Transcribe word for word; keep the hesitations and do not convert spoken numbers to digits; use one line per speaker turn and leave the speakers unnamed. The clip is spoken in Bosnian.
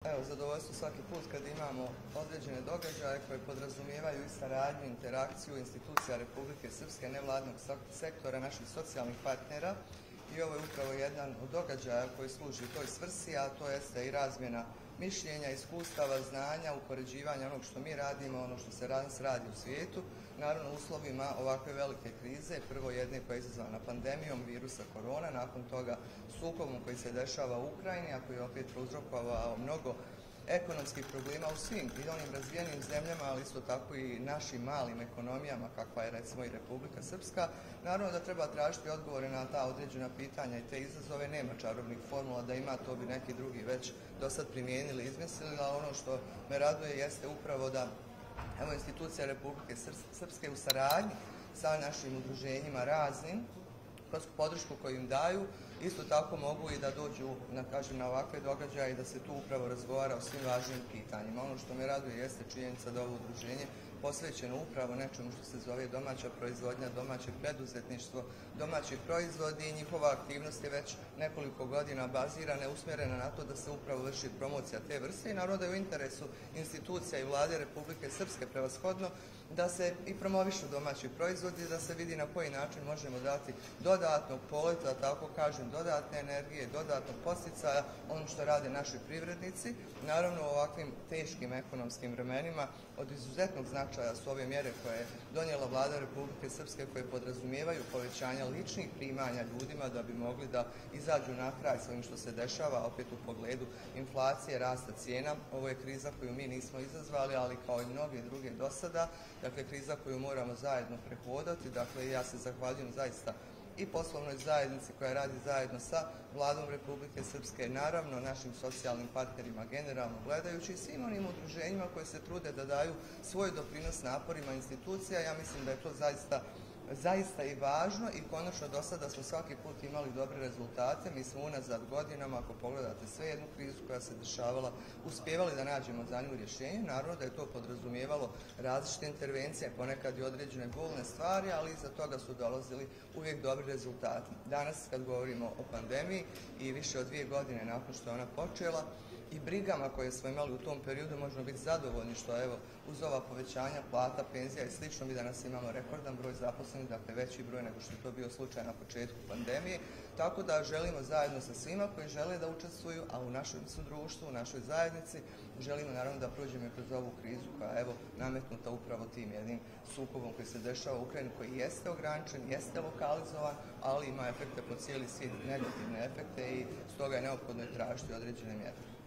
Evo, zadovoljstvo svaki put kad imamo određene događaje koje podrazumijevaju i saradnju, interakciju institucija Republike Srpske, nevladnog sektora, naših socijalnih partnera. I ovo je upravo jedan od događaja koji služi toj svrsi, a to jeste i razmjena mišljenja, iskustava, znanja, upoređivanja onog što mi radimo, ono što se danas radi u svijetu. Naravno, u uslovima ovakve velike krize, prvo jedne koja je izazvana pandemijom virusa korona, nakon toga sukobom koji se dešava u Ukrajini, a koji je opet prouzrokovao mnogo ekonomskih problema u svim i onim razvijenim zemljama, ali isto tako i našim malim ekonomijama, kakva je recimo i Republika Srpska. Naravno da treba tražiti odgovore na ta određena pitanja i te izazove. Nema čarobnih formula, da ima to bi neki drugi već do sad primijenili, izmislili, ali ono što me raduje jeste upravo da evo institucija Republike Srpske u saradnji sa našim udruženjima raznim, kroz podršku koju im daju, isto tako mogu i da dođu na, kažem, na ovakve događaje i da se tu upravo razgovara o svim važnim pitanjima. Ono što me raduje jeste činjenica da ovo udruženje posvećeno upravo nečemu što se zove domaća proizvodnja, domaće preduzetništvo, domaći proizvodi i njihova aktivnost je već nekoliko godina bazirana, usmjerena na to da se upravo vrši promocija te vrste i naravno da je u interesu institucija i vlade Republike Srpske prevashodno da se i promovišu domaći proizvodi, da se vidi na koji način možemo dati dodatnog poleta, tako kažem, dodatne energije, dodatnog podsticaja ono što rade naši privrednici. Naravno, u ovakvim teškim ekonomskim vremenima od izuzetnog značaja su ove mjere koje je donijela vlada Republike Srpske, koje podrazumijevaju povećanja ličnih primanja ljudima da bi mogli da izađu na kraj s ovim što se dešava, opet u pogledu inflacije, rasta cijena. Ovo je kriza koju mi nismo izazvali, ali kao i mnoge druge do sada, dakle kriza koju moramo zajedno prehodati. Dakle, ja se zahvaljujem zaista i poslovnoj zajednici koja radi zajedno sa vladom Republike Srpske, naravno našim socijalnim partnerima generalno gledajući i svim onim udruženjima koje se trude da daju svoj doprinos naporima institucija. Ja mislim da je to zaista zaista i važno i konačno do sada smo svaki put imali dobre rezultate. Mi smo unazad godinama, ako pogledate sve jednu krizu koja se dešavala, uspjevali da nađemo za nju rješenje. Naravno da je to podrazumijevalo različite intervencije, ponekad i određene bolne stvari, ali iza toga su dolazili uvijek dobri rezultati. Danas kad govorimo o pandemiji i više od dvije godine nakon što je ona počela, i brigama koje smo imali u tom periodu možemo biti zadovoljni što evo uz ova povećanja plata, penzija i slično mi danas imamo rekordan broj zaposlenih, dakle veći broj nego što je to bio slučaj na početku pandemije, tako da želimo zajedno sa svima koji žele da učestvuju, a u našem društvu, u našoj zajednici, želimo naravno da prođemo i kroz ovu krizu koja je evo nametnuta upravo tim jednim sukobom koji se dešava u Ukrajini, koji jeste ograničen, jeste lokalizovan, ali ima efekte po cijeli svijet, negativne efekte i stoga je neophodno i tražiti određene mjere.